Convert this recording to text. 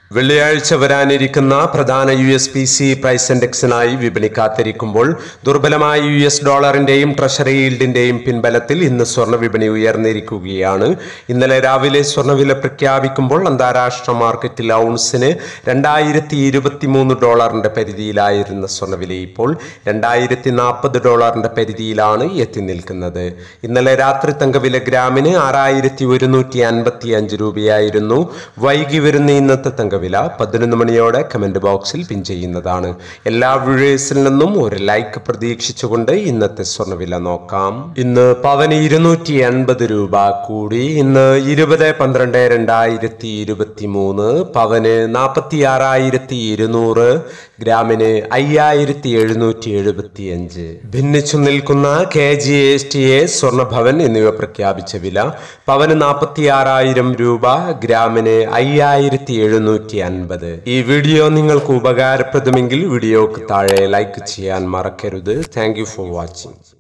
വെള്ളിയാഴ്ച വരാനിരിക്കുന്ന പ്രധാന USPC പ്രൈസ് ഇൻഡെക്സിനായി വിപണി കാത്തിരിക്കുമ്പോൾ ദുർബലമായ US ഡോളറിന്റെയും ട്രഷറി ഈൽഡിന്റെയും പിൻബലത്തിൽ ഇന്ന് സ്വർണ്ണ വിപണി ഉയർന്നിരിക്കുകയാണ്. ഇന്നലെ രാവിലെ സ്വർണ്ണവില പ്രഖ്യാപിക്കുമ്പോൾ അന്താരാഷ്ട്ര മാർക്കറ്റിൽ ഔൺസിന് $2023 പരിധിയിലായിരുന്ന സ്വർണ്ണവില ഇപ്പോൾ $2040 പരിധിയിലാണ് എത്തി നിൽക്കുന്നത്. ഇന്നലെ രാത്രി തങ്കവില ഗ്രാമിന് 6155 രൂപയായിരുന്നു. വൈകി വരുന്ന ഇന്നത്തെ തങ്കവില 11 മണിയോടെ കമന്റ് ബോക്സിൽ പിൻ ചെയ്യുന്നതാണ്. എല്ലാ വ്യൂവേഴ്സിൽ നിന്നും ഒരു ലൈക്ക് പ്രതീക്ഷിച്ചുകൊണ്ട് ഇന്നത്തെ സ്വർണ്ണവില നോക്കാം. ഇന്ന് പവന് 280 രൂപ കൂടി. ഇന്ന് 20/12/2023 പവന് 46,200, ഗ്രാമിന് 5,775. ഭിന്നിച്ചു നിൽക്കുന്ന KGSTA, സ്വർണ്ണഭവൻ എന്നിവ പ്രഖ്യാപിച്ച വില പവന് 46,000 രൂപ, ഗ്രാമിന് 5,750. ഈ വീഡിയോ നിങ്ങൾക്ക് ഉപകാരപ്രദമെങ്കിൽ വീഡിയോക്ക് താഴെ ലൈക്ക് ചെയ്യാൻ മറക്കരുത്. Thank you for watching.